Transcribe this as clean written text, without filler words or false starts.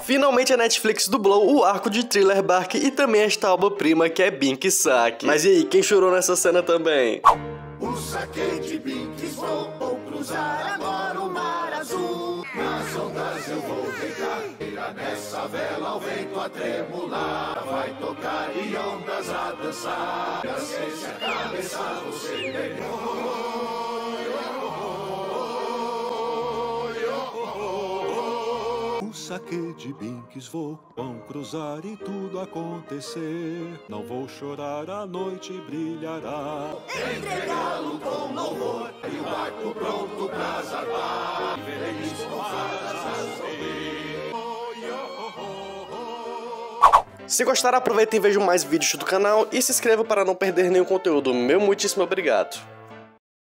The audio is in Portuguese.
Finalmente a Netflix dublou o arco de Thriller Bark e também esta obra-prima que é Binks-Saki. Mas e aí, quem chorou nessa cena também? O saque de Binks, vou cruzar agora o mar azul. Nas ondas eu vou deitar, nessa vela o vento a tremular. Vai tocar e ondas a dançar. Acende a cabeça, você o saque de Binks, vou cruzar e tudo acontecer. Não vou chorar, a noite brilhará. Entregá-lo com louvor e o barco pronto pra zarpar. Feliz com asas sobre. Se gostaram, aproveita e vejam mais vídeos do canal e se inscreva para não perder nenhum conteúdo. Meu muitíssimo obrigado.